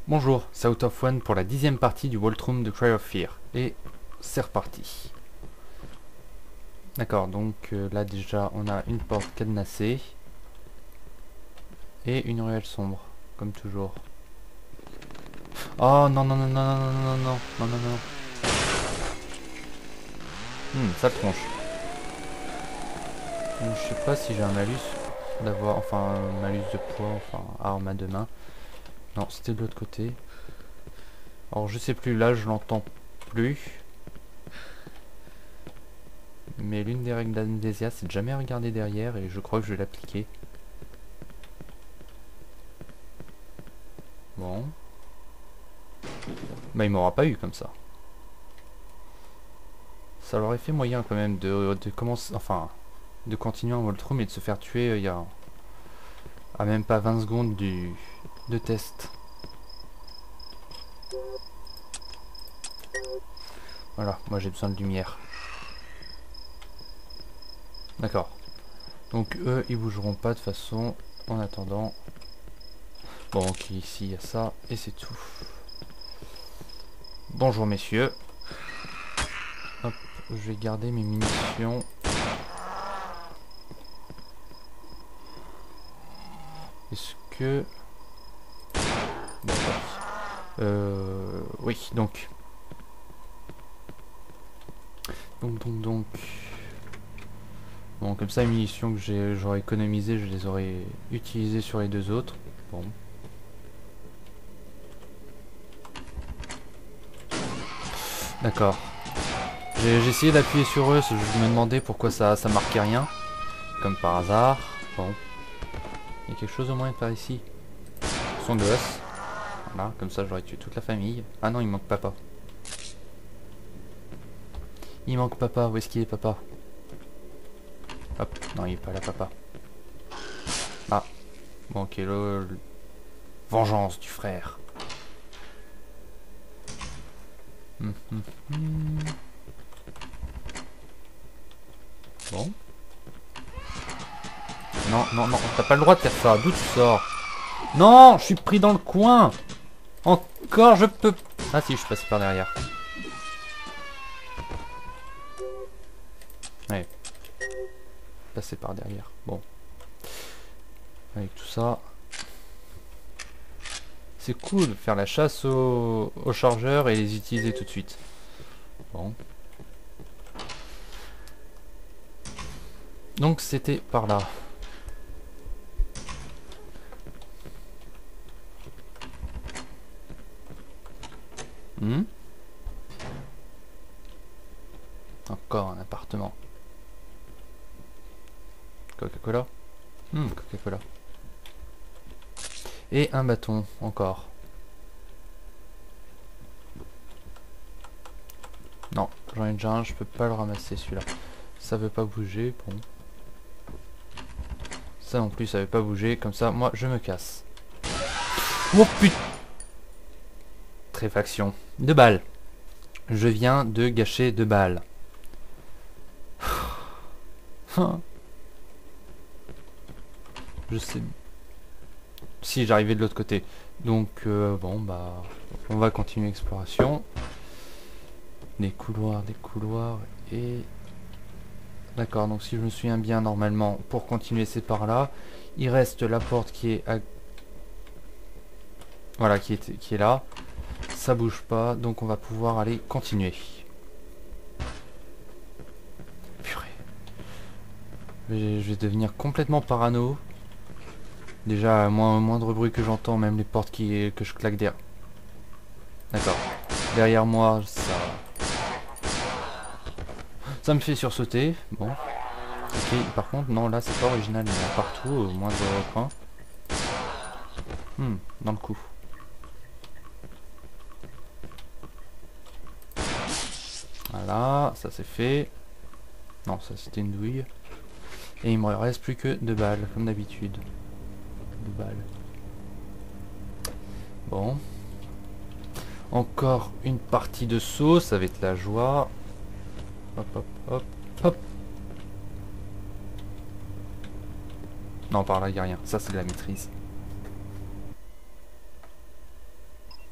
Bonjour, c'est Out of One pour la 10e partie du Vault Room de Cry of Fear. Et c'est reparti. D'accord, donc là déjà on a une porte cadenassée. Et une ruelle sombre, comme toujours. Oh non non non non non non non non non non non. Ça tronche. Donc, je sais pas si j'ai un malus d'avoir, enfin un malus de poids, enfin arme à deux mains. Non, c'était de l'autre côté. Alors je sais plus, là je l'entends plus. Mais l'une des règles d'Amnesia, c'est de jamais regarder derrière et je crois que je vais l'appliquer. Bon. Bah il m'aura pas eu comme ça. Ça leur aurait fait moyen quand même de commencer, enfin, de continuer en Vault Room et de se faire tuer il y a à même pas 20 secondes de test. Voilà, moi j'ai besoin de lumière. D'accord. Donc eux, ils bougeront pas de toute façon en attendant. Bon, ok, ici il y a ça et c'est tout. Bonjour messieurs. Hop, je vais garder mes munitions. Est-ce que... oui, donc... Donc... Bon, comme ça, les munitions que j'aurais économisées, je les aurais utilisées sur les deux autres. Bon. D'accord. J'ai essayé d'appuyer sur eux, je me demandais pourquoi ça marquait rien. Comme par hasard. Bon. Il y a quelque chose au moins par ici. Son gosse. Voilà, comme ça j'aurais tué toute la famille. Ah non, il manque papa. Il manque papa, où est-ce qu'il est papa? Hop, non il est pas là papa. Ah, bon ok, vengeance du frère. Bon. Non, non, non, t'as pas le droit de faire ça, d'où tu sors? Non, je suis pris dans le coin. Encore, je peux... Ah si, je suis passé par derrière. Ouais. Passer par derrière, bon. Avec tout ça... C'est cool de faire la chasse aux chargeurs et les utiliser tout de suite. Bon. Donc c'était par là. Encore un appartement. Coca-Cola. Coca-Cola. Et un bâton, encore. Non, j'en ai déjà un, je peux pas le ramasser celui-là. Ça veut pas bouger, bon. Ça non plus, ça veut pas bouger, comme ça, moi, je me casse. Oh putain! Tréfaction. 2 balles. Je viens de gâcher 2 balles. Je sais... Si, j'arrivais de l'autre côté. Donc, bon, bah... On va continuer l'exploration. Des couloirs, et... D'accord, donc si je me souviens bien, normalement, pour continuer, c'est par là. Il reste la porte qui est... Voilà, qui est là. Ça bouge pas, donc on va pouvoir aller continuer. Purée. Je vais devenir complètement parano. Déjà, moindre bruit que j'entends, même les portes que je claque derrière. D'accord. Derrière moi, ça me fait sursauter. Bon. Ok, par contre, non, là, c'est pas original. Il y en a partout, au moindre coin. Dans le coup. Voilà, ça c'est fait. Non, ça c'était une douille. Et il me reste plus que 2 balles, comme d'habitude. 2 balles. Bon. Encore une partie de saut, ça va être la joie. Hop, hop, hop, hop. Non, par là, il n'y a rien. Ça, c'est de la maîtrise.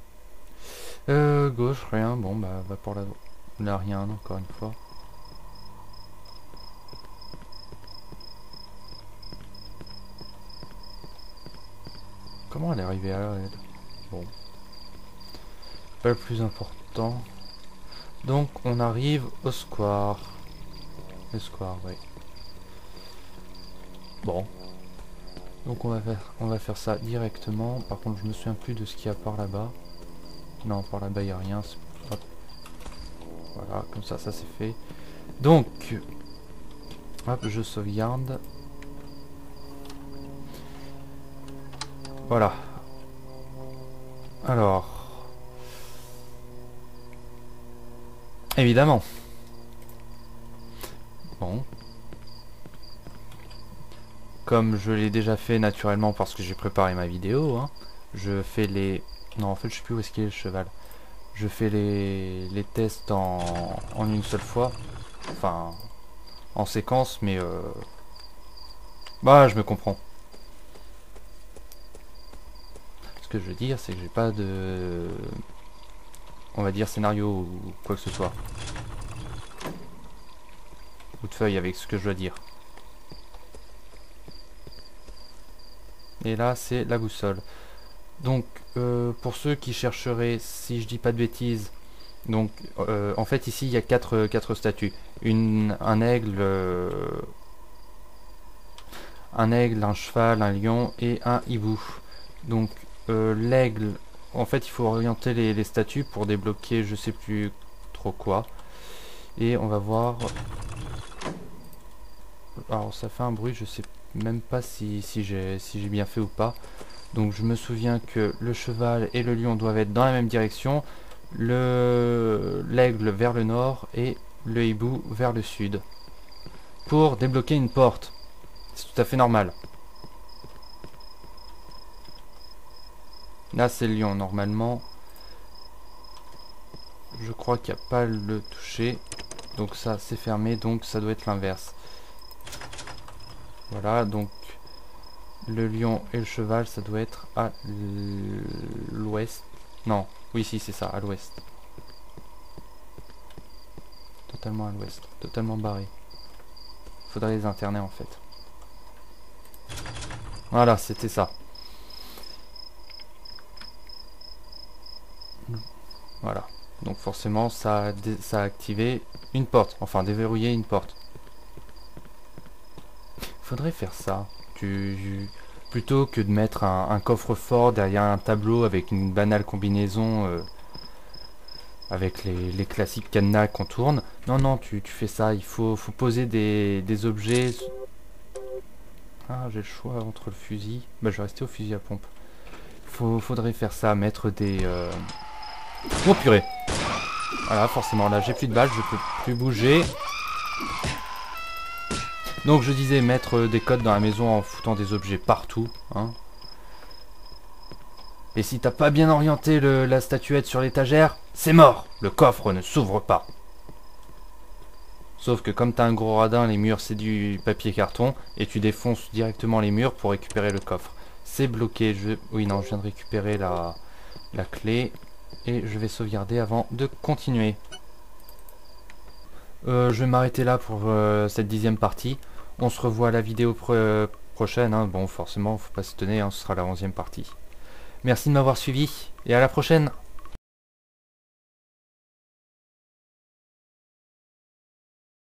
Gauche, rien. Bon, bah, va pour la rien, encore une fois. Comment elle est arrivée à là, elle? Bon. Pas le plus important. Donc, on arrive au square. Le square, oui. Bon. Donc, on va faire ça directement. Par contre, je me souviens plus de ce qu'il y a par là-bas. Non, par là-bas, il n'y a rien. Hop. Voilà, comme ça c'est fait. Donc, hop, je sauvegarde. Voilà. Alors. Évidemment. Bon. Comme je l'ai déjà fait naturellement parce que j'ai préparé ma vidéo, hein, je fais les... Non, en fait, je sais plus où est-ce qu'il est le cheval. Je fais les tests en une seule fois. Enfin, en séquence, mais... Bah, je me comprends. Ce que je veux dire, c'est que j'ai pas de... On va dire scénario ou quoi que ce soit. Ou de feuille avec ce que je dois dire. Et là, c'est la boussole. Donc, pour ceux qui chercheraient, si je dis pas de bêtises, donc en fait ici il y a quatre statues. Un aigle, un cheval, un lion et un hibou. Donc l'aigle, en fait il faut orienter les statues pour débloquer je sais plus trop quoi. Et on va voir... Alors ça fait un bruit, je sais même pas si j'ai bien fait ou pas. Donc je me souviens que le cheval et le lion doivent être dans la même direction, l'aigle vers le nord et le hibou vers le sud. Pour débloquer une porte. C'est tout à fait normal. Là c'est le lion normalement. Je crois qu'il n'y a pas le toucher. Donc ça c'est fermé, donc ça doit être l'inverse. Voilà, donc le lion et le cheval, ça doit être à l'ouest. Non, oui, si, c'est ça, à l'ouest. Totalement à l'ouest, totalement barré. Faudrait les interner en fait. Voilà, c'était ça. Voilà. Donc forcément, ça a activé une porte. Enfin, déverrouillé une porte. Faudrait faire ça. Plutôt que de mettre un coffre-fort derrière un tableau avec une banale combinaison avec les classiques cadenas qu'on tourne. Non, non, tu fais ça. Il faut poser des objets. Ah, j'ai le choix entre le fusil. Bah, je vais rester au fusil à pompe. Faudrait faire ça, mettre des... Oh purée. Voilà, forcément, là, j'ai plus de balles, je peux plus bouger. Donc, je disais mettre des codes dans la maison en foutant des objets partout. Hein. Et si t'as pas bien orienté la statuette sur l'étagère, c'est mort. Le coffre ne s'ouvre pas. Sauf que comme t'as un gros radin, les murs c'est du papier carton et tu défonces directement les murs pour récupérer le coffre. C'est bloqué. Oui, non, je viens de récupérer la clé et je vais sauvegarder avant de continuer. Je vais m'arrêter là pour cette 10e partie. On se revoit à la vidéo prochaine. Hein. Bon, forcément, faut pas s'étonner, hein, ce sera la 11e partie. Merci de m'avoir suivi et à la prochaine.